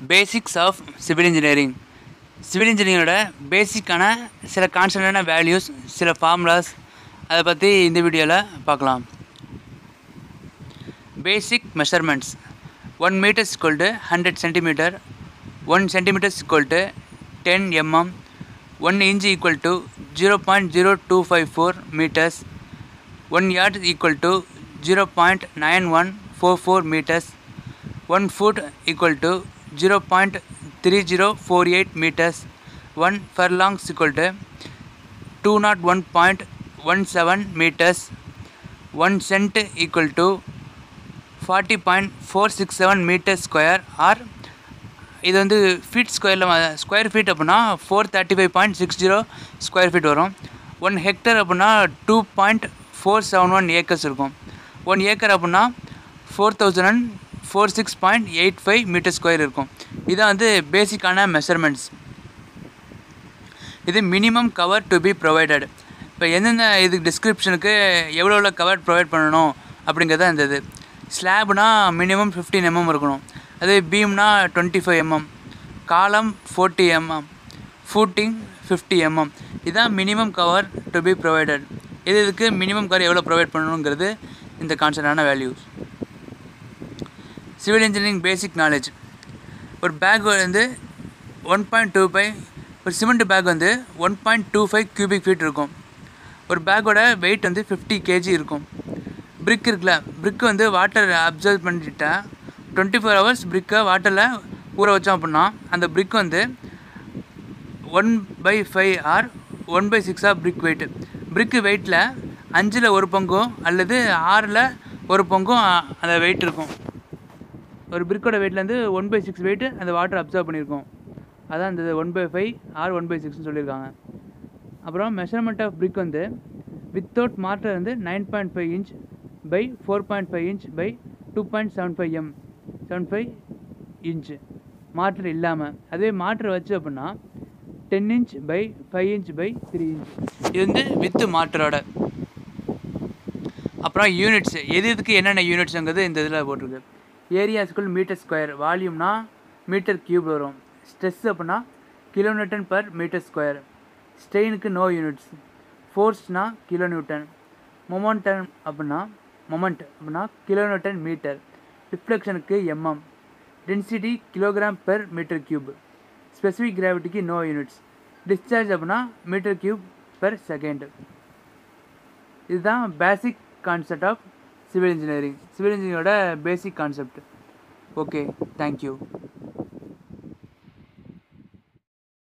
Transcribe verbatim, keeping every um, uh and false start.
Basics of civil engineering. Civil engineering பேசிக்கான சில கான்ஸ்டன்டான values, சில ஃபார்முலாஸ் அதை பற்றி இந்த வீடியோவில் பார்க்கலாம். Basic measurements. one meter is equal to one hundred centimeter, one centimeter is equal to ten millimeters, one inch equal to zero point zero two five four meters, one yard is equal to zero point nine one four four meters, one foot equal to zero point three zero four eight meters, one furlong is equal to two hundred one point one seven meters, one cent equal to forty point four six seven meters square, or இது வந்து feet ஸ்கொயரில் square feet அப்படின்னா four thirty five point six zero square feet வரும். One hectare அப்படின்னா two point four seven one acres இருக்கும். One acre அப்படின்னா four thousand and four six point eight five metre square இருக்கும். இதான் வந்து பேசிக்கான மெஷர்மெண்ட்ஸ். இது minimum cover to be provided. இப்போ எந்தெந்த இதுக்கு டிஸ்கிரிப்ஷனுக்கு எவ்வளோ எவ்வளோ கவர் ப்ரொவைட் பண்ணணும் அப்படிங்கிறத இந்த இது. ஸ்லாப்னா மினிமம் ஃபிஃப்டீன் எம்எம் இருக்கணும். அதே பீம்னா twenty five mm, column forty mm, footing fifty mm. இதுதான் minimum cover to be provided. இது இதுக்கு மினிமம் கவர் எவ்வளோ ப்ரொவைட் பண்ணணுங்கிறது இந்த கான்செப்டான values. Civil engineering basic knowledge. ஒரு பேக் வந்து ஒன் பாயிண்ட் டூ ஃபைவ் ஒரு சிமெண்ட் பேக் வந்து one point two five cubic feet இருக்கும். ஒரு பேக்கோட வெயிட் வந்து ஃபிஃப்டி கேஜி இருக்கும். பிரிக் இருக்குல்ல, பிரிக்கு வந்து வாட்டர் அப்சர்வ் பண்ணிட்டா டுவெண்ட்டி ஃபோர் ஹவர்ஸ் பிரிக்கை வாட்டரில் ஊற வச்சோம் அப்படின்னா அந்த பிரிக் வந்து one by five or one by சிக்ஸாக பிரிக் வெயிட்டு. பிரிக்கு வெயிட்டில் அஞ்சில் ஒரு பங்கும் அல்லது ஆறில் ஒரு பங்கும் அந்த வெயிட் இருக்கும். ஒரு பிரிக்கோட வெயிட்லேருந்து ஒன் பை சிக்ஸ் வெயிட்டு அந்த வாட்டர் அப்சர்வ் பண்ணியிருக்கோம். அதான் இந்த one by five or one by சிக்ஸ்னு சொல்லியிருக்காங்க. அப்புறம் மெஷர்மெண்ட் ஆஃப் பிரிக் வந்து வித்தவுட் மார்ட்டர் வந்து nine point five inch by four point five inch by two point seven five M seven five inch mortar இல்லாமல். அதே மார்ட்டர் வச்சு அப்படின்னா ten inch by five inch by three inch. இது வந்து with மார்ட்டரோட. அப்புறம் units, எது இதுக்கு என்னென்ன யூனிட்ஸுங்கிறது இந்த இதில் போட்டிருக்கு. ஏரியா ஸ்கூல் மீட்டர் ஸ்கொயர், வால்யூம்னா மீட்டர் கியூப் வரும். ஸ்ட்ரெஸ் அப்படின்னா கிலோநியூட்டன் பர் மீட்டர் ஸ்கொயர். ஸ்ட்ரெயினுக்கு நோ யூனிட்ஸ். ஃபோர்ஸ்னா கிலோநியூட்டன். மொமெண்டம் அப்படின்னா மொமெண்ட் அப்படின்னா கிலோநியூட்டன் மீட்டர். ரிஃப்ளெக்ஷனுக்கு mm. Density kilogram per metre cube. Specific கிராவிட்டிக்கு நோ யூனிட்ஸ். டிஸ்சார்ஜ் அப்படின்னா மீட்டர் கியூப் பெர் செகண்ட். இதுதான் basic concept of civil engineering. Civil இன்ஜினியரிங்கோட basic concept. Okay, thank you.